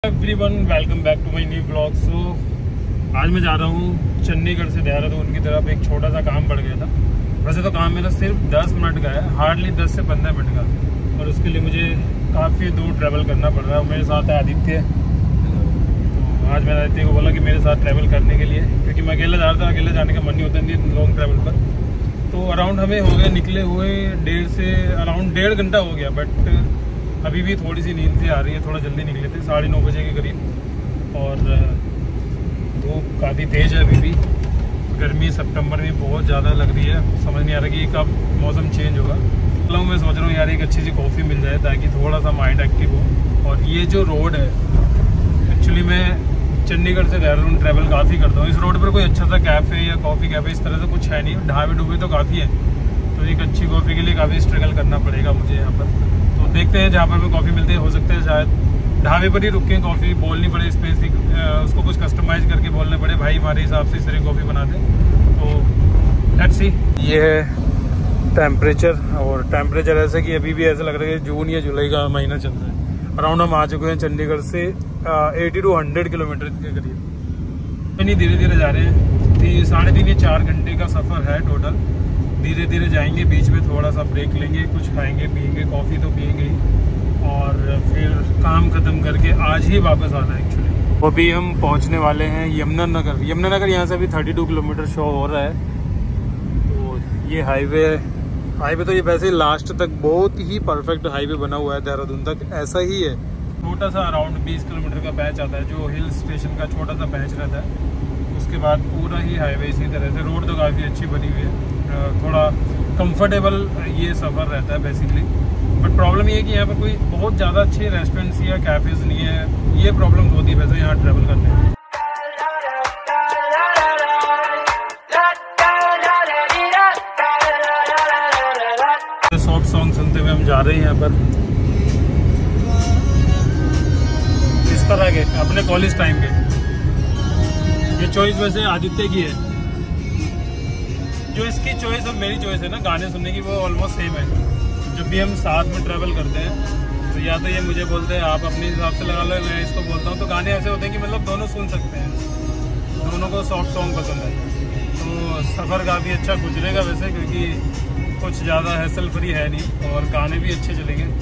Everyone welcome back to my new blog. So आज मैं जा रहा हूँ चंडीगढ़ से देहरादून की तरफ। एक छोटा सा काम पड़ गया था। वैसे तो काम मेरा सिर्फ 10 मिनट का है, हार्डली 10 से 15 मिनट का, और उसके लिए मुझे काफ़ी दूर ट्रैवल करना पड़ रहा है। मेरे साथ है आदित्य। तो आज मैंने आदित्य को बोला कि मेरे साथ ट्रैवल करने के लिए, क्योंकि मैं अकेला जा रहा था, अकेले जाने का मन नहीं होता नहीं लॉन्ग ट्रैवल पर। तो अराउंड हमें हो गया निकले हुए अराउंड 1.5 घंटा हो गया, बट अभी भी थोड़ी सी नींद से आ रही है। थोड़ा जल्दी निकले थे 9:30 बजे के करीब, और धूप काफ़ी तेज़ है। अभी भी गर्मी सितंबर में बहुत ज़्यादा लग रही है। समझ नहीं आ रहा कि कब मौसम चेंज होगा। मतलब मैं सोच रहा हूँ यार एक अच्छी सी कॉफ़ी मिल जाए ताकि थोड़ा सा माइंड एक्टिव हो। और ये जो रोड है, एक्चुअली मैं चंडीगढ़ से देहरादून ट्रैवल काफ़ी करता हूँ। इस रोड पर कोई अच्छा सा कैफ़े या कॉफ़ी कैफ़े इस तरह से कुछ है नहीं। ढाबे डूबे तो काफ़ी है, तो एक अच्छी कॉफ़ी के लिए काफ़ी स्ट्रगल करना पड़ेगा मुझे यहाँ पर। तो देखते हैं जहाँ पर कॉफ़ी मिलती है। हो सकता है शायद ढाबे पर ही रुक के कॉफ़ी बोलनी पड़े, स्पेसिफिक उसको कुछ कस्टमाइज़ करके बोलने पड़े, भाई हमारे हिसाब से इस तरह कॉफ़ी बना दे। तो लेट्स सी। ये है टेम्परेचर, और टेम्परेचर ऐसा कि अभी भी ऐसा लग रहा है कि जून या जुलाई का महीना चल रहा है। अराउंड हम आ चुके हैं चंडीगढ़ से 80 to 100 किलोमीटर के करीब। इतनी धीरे धीरे जा रहे हैं। 3.5 या 4 घंटे का सफ़र है टोटल। धीरे धीरे जाएंगे, बीच में थोड़ा सा ब्रेक लेंगे, कुछ खाएंगे पिएंगे, कॉफ़ी तो पिएंगे ही, और फिर काम ख़त्म करके आज ही वापस आना है एक्चुअली। वो भी हम पहुंचने वाले हैं यमुनानगर। यमुनानगर यहाँ से अभी 32 किलोमीटर शो हो रहा है। तो ये हाईवे तो ये वैसे लास्ट तक बहुत ही परफेक्ट हाईवे बना हुआ है देहरादून तक, ऐसा ही है। छोटा सा अराउंड 20 किलोमीटर का पैच आता है, जो हिल स्टेशन का छोटा सा पैच रहता है। उसके बाद पूरा ही हाईवे इसी तरह से। रोड तो काफ़ी अच्छी बनी हुई है, थोड़ा कंफर्टेबल ये सफ़र रहता है बेसिकली। बट प्रॉब्लम ये है कि यहाँ पर कोई बहुत ज़्यादा अच्छे रेस्टोरेंट्स या कैफ़ेज़ नहीं है। ये प्रॉब्लम्स होती है वैसे यहाँ ट्रैवल करने में। सॉफ्ट सॉन्ग सुनते हुए हम जा रहे हैं यहाँ पर, इस तरह के अपने कॉलेज टाइम के। ये चॉइस वैसे आदित्य की है। जो इसकी चॉइस और मेरी चॉइस है ना गाने सुनने की, वो ऑलमोस्ट सेम है। जब भी हम साथ में ट्रैवल करते हैं तो या तो ये मुझे बोलते हैं आप अपने हिसाब से लगा लो, मैं इसको बोलता हूँ। तो गाने ऐसे होते हैं कि मतलब दोनों सुन सकते हैं, दोनों को सॉफ्ट सॉन्ग पसंद है। तो सफ़र काफ़ी अच्छा गुजरेगा वैसे, क्योंकि कुछ ज़्यादा हैसल फ्री है नहीं, और गाने भी अच्छे चलेंगे।